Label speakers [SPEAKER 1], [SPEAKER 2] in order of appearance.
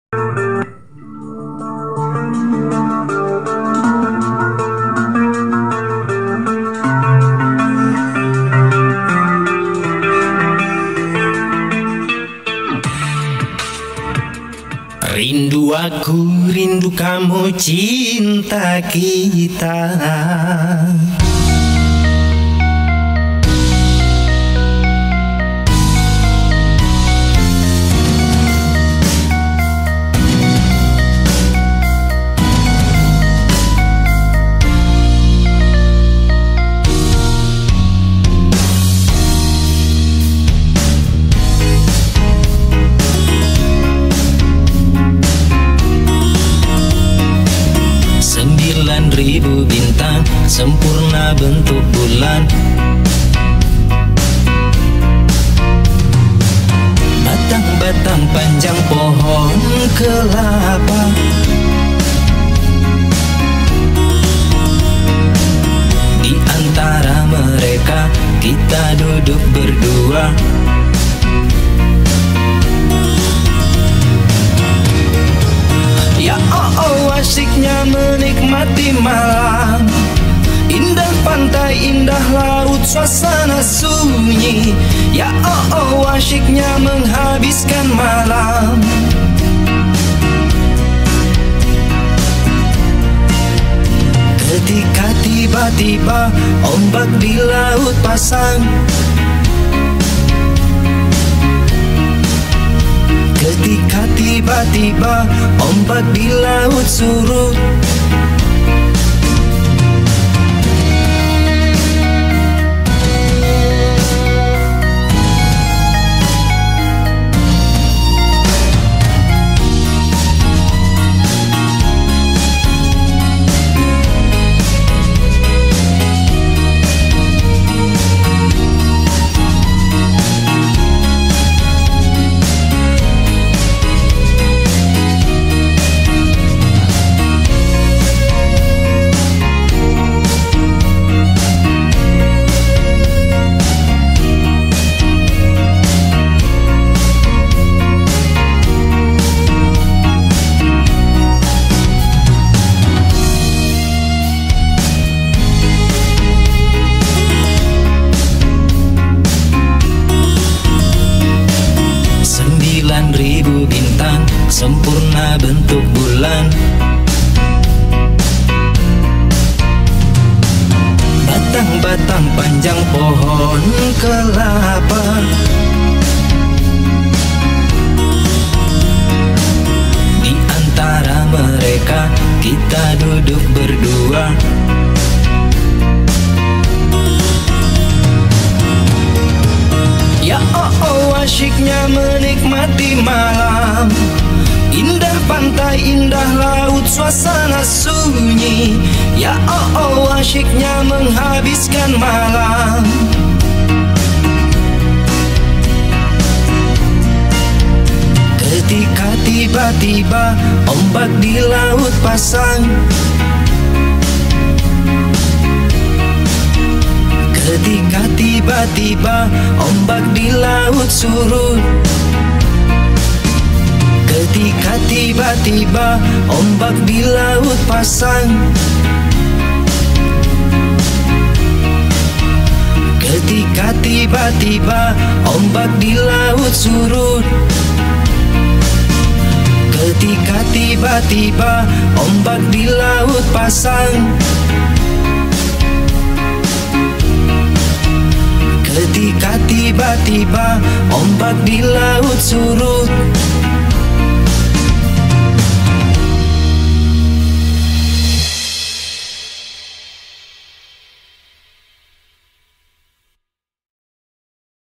[SPEAKER 1] Rindu aku, rindu kamu, cinta kita. Ribu bintang sempurna bentuk bulan, batang-batang panjang pohon kelapa, di antara mereka kita duduk berdua. Ya oh, asyiknya menikmati malam, indah pantai, indah laut, suasana sunyi. Ya oh, asyiknya menghabiskan malam. Ketika tiba-tiba ombak di laut pasang, ketika tiba-tiba ombak di laut surut, ribu bintang sempurna bentuk bulan, batang-batang panjang pohon kelapa, di antara mereka kita duduk berdua. Ya oh, asyiknya menikmati malam, indah pantai, indah laut, suasana sunyi. Ya oh, asyiknya menghabiskan malam. Ketika tiba-tiba ombak di laut pasang, ketika tiba-tiba ombak di laut surut, ketika tiba-tiba ombak di laut pasang, ketika tiba-tiba ombak di laut surut, ketika tiba-tiba ombak di laut pasang, ketika tiba-tiba ombak di laut surut,